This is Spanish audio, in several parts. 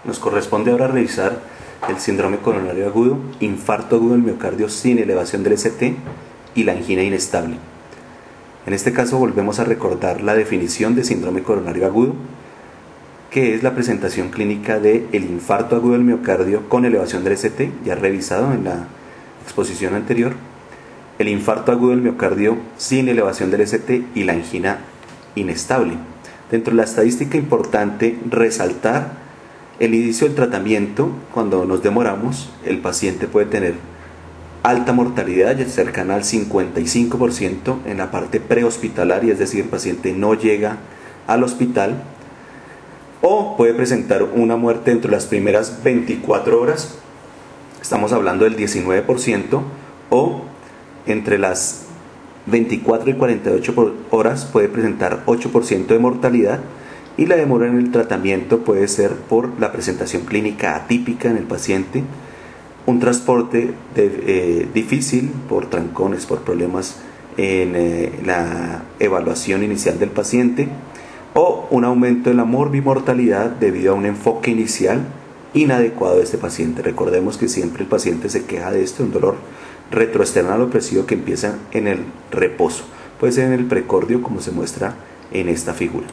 Nos corresponde ahora revisar el síndrome coronario agudo, infarto agudo del miocardio sin elevación del ST y la angina inestable. En este caso volvemos a recordar la definición de síndrome coronario agudo, que es la presentación clínica del infarto agudo del miocardio con elevación del ST, ya revisado en la exposición anterior, el infarto agudo del miocardio sin elevación del ST y la angina inestable. Dentro de la estadística importante resaltar el inicio del tratamiento. Cuando nos demoramos, el paciente puede tener alta mortalidad, ya cercana al 55% en la parte prehospitalaria, es decir, el paciente no llega al hospital, o puede presentar una muerte dentro de las primeras 24 horas, estamos hablando del 19%, o entre las 24 y 48 horas puede presentar 8% de mortalidad, y la demora en el tratamiento puede ser por la presentación clínica atípica en el paciente, un transporte difícil por trancones, por problemas en la evaluación inicial del paciente, o un aumento de la morbimortalidad debido a un enfoque inicial inadecuado de este paciente. Recordemos que siempre el paciente se queja de esto, un dolor retroesternal opresivo que empieza en el reposo, puede ser en el precordio como se muestra en esta figura.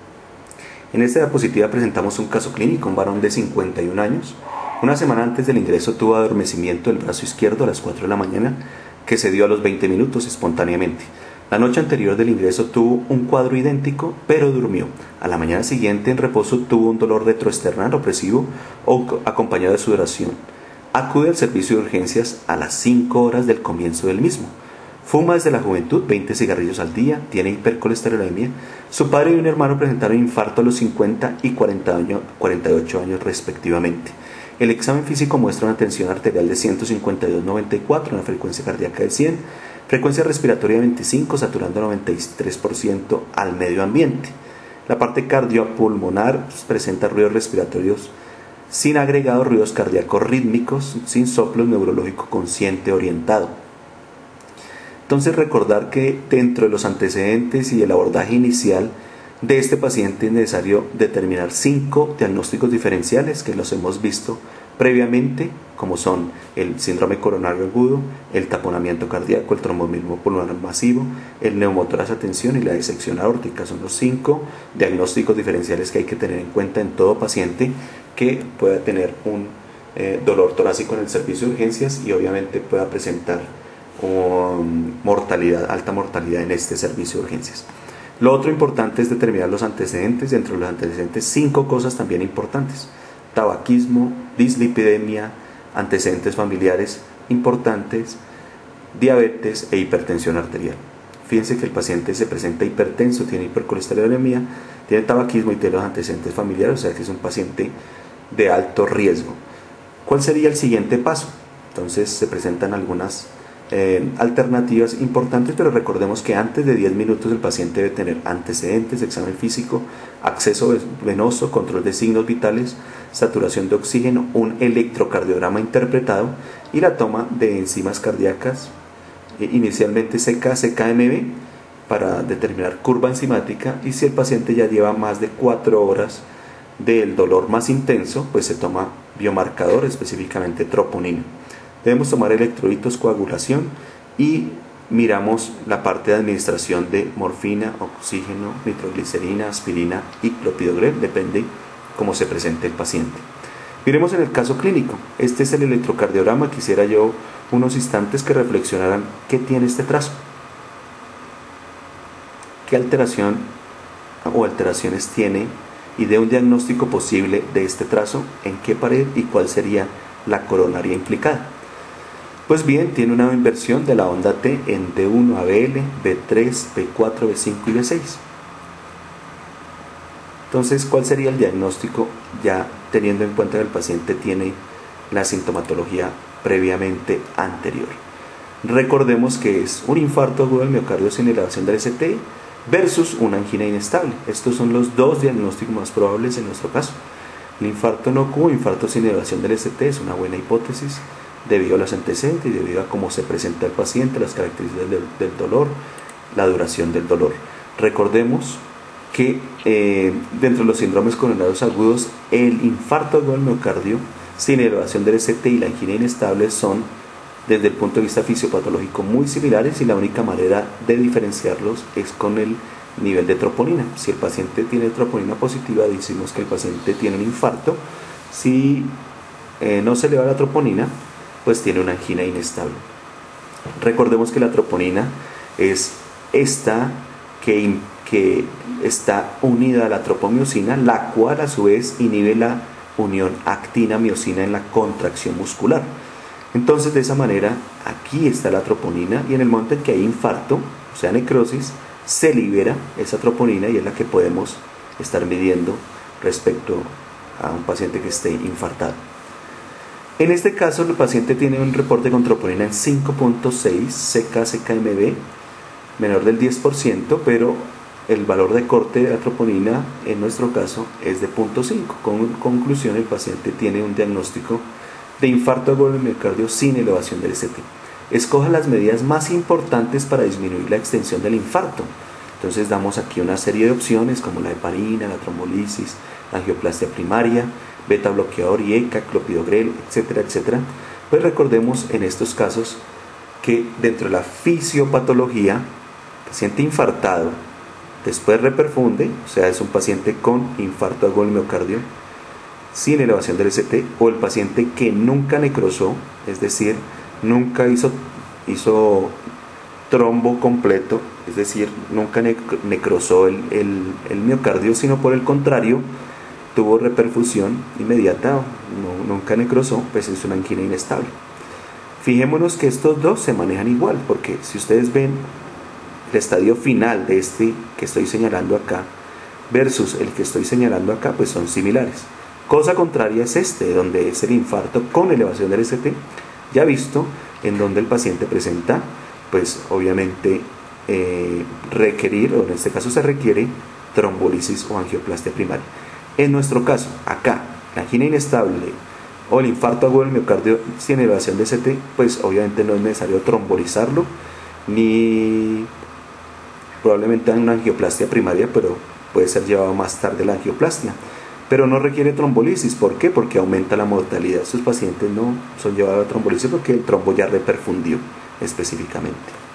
En esta diapositiva presentamos un caso clínico, un varón de 51 años. Una semana antes del ingreso tuvo adormecimiento del brazo izquierdo a las 4 de la mañana, que se dio a los 20 minutos espontáneamente. La noche anterior del ingreso tuvo un cuadro idéntico, pero durmió. A la mañana siguiente en reposo tuvo un dolor retroesternal opresivo acompañado de sudoración. Acude al servicio de urgencias a las 5 horas del comienzo del mismo. Fuma desde la juventud 20 cigarrillos al día, tiene hipercolesterolemia. Su padre y un hermano presentaron infarto a los 50 y 48 años respectivamente. El examen físico muestra una tensión arterial de 152/94, una frecuencia cardíaca de 100, frecuencia respiratoria de 25, saturando 93% al medio ambiente. La parte cardiopulmonar presenta ruidos respiratorios sin agregados, ruidos cardíacos rítmicos, sin soplo neurológico consciente orientado. Entonces recordar que dentro de los antecedentes y el abordaje inicial de este paciente es necesario determinar 5 diagnósticos diferenciales que los hemos visto previamente, como son el síndrome coronario agudo, el taponamiento cardíaco, el tromboembolismo pulmonar masivo, el neumotórax a tensión y la disección aórtica. Son los 5 diagnósticos diferenciales que hay que tener en cuenta en todo paciente que pueda tener un dolor torácico en el servicio de urgencias y obviamente pueda presentar alta mortalidad en este servicio de urgencias. Lo otro importante es determinar los antecedentes. Dentro de los antecedentes, 5 cosas también importantes: tabaquismo, dislipidemia, antecedentes familiares importantes, diabetes e hipertensión arterial. Fíjense que el paciente se presenta hipertenso, tiene hipercolesterolemia, tiene tabaquismo y tiene los antecedentes familiares, o sea que es un paciente de alto riesgo. ¿Cuál sería el siguiente paso? Entonces se presentan algunas alternativas importantes, pero recordemos que antes de 10 minutos el paciente debe tener antecedentes, examen físico, acceso venoso, control de signos vitales, saturación de oxígeno, un electrocardiograma interpretado y la toma de enzimas cardíacas, inicialmente CK-CKMB, para determinar curva enzimática, y si el paciente ya lleva más de 4 horas del dolor más intenso, pues se toma biomarcador, específicamente troponina. Debemos tomar electrolitos, coagulación y miramos la parte de administración de morfina, oxígeno, nitroglicerina, aspirina y clopidogrel, depende cómo se presente el paciente. Miremos en el caso clínico. Este es el electrocardiograma. Quisiera yo unos instantes que reflexionaran qué tiene este trazo, qué alteración o alteraciones tiene, y de un diagnóstico posible de este trazo, en qué pared y cuál sería la coronaria implicada. Pues bien, tiene una inversión de la onda T en D1 a BL, B3, B4, B5 y B6. Entonces, ¿cuál sería el diagnóstico ya teniendo en cuenta que el paciente tiene la sintomatología previamente anterior? Recordemos que es un infarto agudo del miocardio sin elevación del ST versus una angina inestable. Estos son los 2 diagnósticos más probables en nuestro caso. El infarto no agudo, infarto sin elevación del ST, es una buena hipótesis debido a los antecedentes y debido a cómo se presenta el paciente, las características del dolor, la duración del dolor. Recordemos que dentro de los síndromes coronarios agudos, el infarto agudo del miocardio sin elevación del ST y la angina inestable son, desde el punto de vista fisiopatológico, muy similares, y la única manera de diferenciarlos es con el nivel de troponina. Si el paciente tiene troponina positiva, decimos que el paciente tiene un infarto. Si no se eleva la troponina, pues tiene una angina inestable. Recordemos que la troponina es esta que está unida a la tropomiosina, la cual a su vez inhibe la unión actina-miosina en la contracción muscular. Entonces, de esa manera, aquí está la troponina, y en el momento en que hay infarto, o sea necrosis, se libera esa troponina y es la que podemos estar midiendo respecto a un paciente que esté infartado. En este caso, el paciente tiene un reporte con troponina en 5.6 CK/CKMB, menor del 10%, pero el valor de corte de la troponina en nuestro caso es de 0.5. Con conclusión, el paciente tiene un diagnóstico de infarto agudo del miocardio sin elevación del ST. Escoja las medidas más importantes para disminuir la extensión del infarto. Entonces damos aquí una serie de opciones como la heparina, la trombolisis, la angioplastia primaria, beta bloqueador y ECA, clopidogrel, etcétera, etcétera. Pues recordemos en estos casos que dentro de la fisiopatología, paciente infartado después reperfunde, o sea, es un paciente con infarto agudo del miocardio sin elevación del ST, o el paciente que nunca necrosó, es decir, nunca hizo trombo completo, es decir, nunca necrosó el miocardio, sino por el contrario, tuvo reperfusión inmediata, nunca necrosó, pues es una angina inestable. Fijémonos que estos dos se manejan igual, porque si ustedes ven el estadio final de este que estoy señalando acá versus el que estoy señalando acá, pues son similares. Cosa contraria es este, donde es el infarto con elevación del ST, ya visto, en donde el paciente presenta, pues obviamente requerir, o en este caso se requiere, trombolisis o angioplastia primaria. En nuestro caso, acá, la angina inestable o el infarto agudo del miocardio sin elevación de ST, pues obviamente no es necesario trombolizarlo, ni probablemente una angioplastia primaria, pero puede ser llevado más tarde la angioplastia. Pero no requiere trombolisis. ¿Por qué? Porque aumenta la mortalidad. Estos pacientes no son llevados a trombolisis porque el trombo ya reperfundió específicamente.